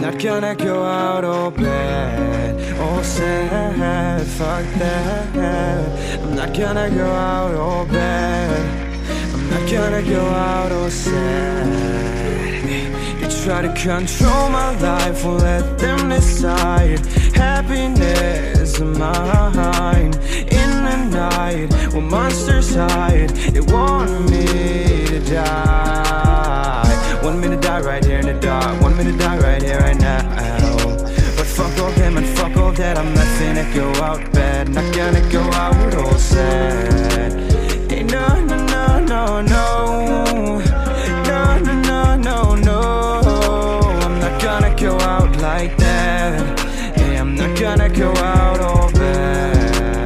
not gonna go out all bad, all sad, fuck that. I'm not gonna go out all bad, I'm not gonna go out all sad. You try to control my life, won't let them decide. Happiness of mine. In the night, when monsters hide, they want me to die. Want me to die right here in the dark, want me to die right here, right now. But fuck all them and fuck all that, I'm not finna go out bad, not gonna go out all sad. Hey, no, no, no, no, no, no, no, no, no, I'm not gonna go out like that. Yeah, I'm not gonna go out all bad.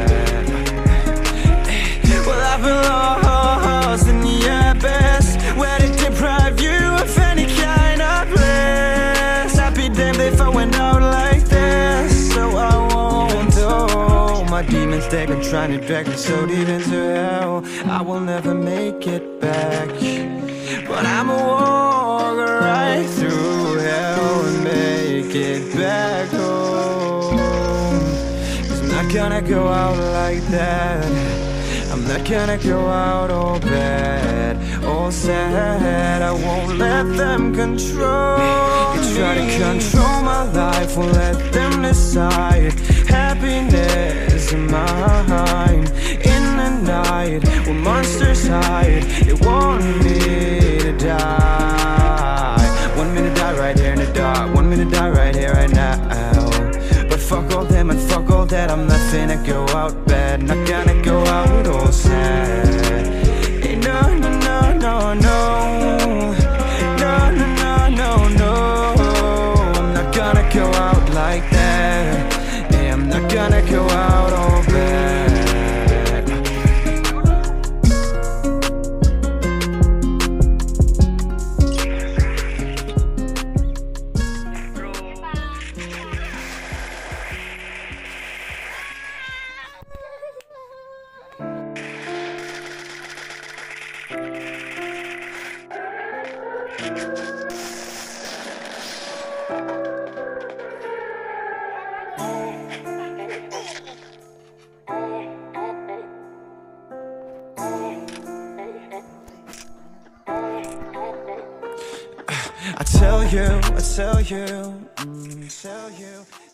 Well, I've been lost in the abyss, where they deprive you of any kind of bliss. I'd be damned if I went out like this, so I won't do. My demons, they've been trying to drag me so deep into hell, I will never make it back. But I'ma walk right through hell and make it back home. 'Cause I'm not gonna go out like that, I'm not gonna go out all bad, all sad. I won't let them control me. You try to control my life, won't let them decide. Happiness in mine. In the night, when monsters hide, they want me to die. Want me to die right here in the dark, want me to die right here, right now. But fuck all them and fuck all that, I'm not finna go out bad, not gonna go out all sad. Hey, no, no, no, no, no, no, no, no, no, no, I'm not gonna go out like that. Yeah, I'm not gonna go out all bad. I tell you, tell you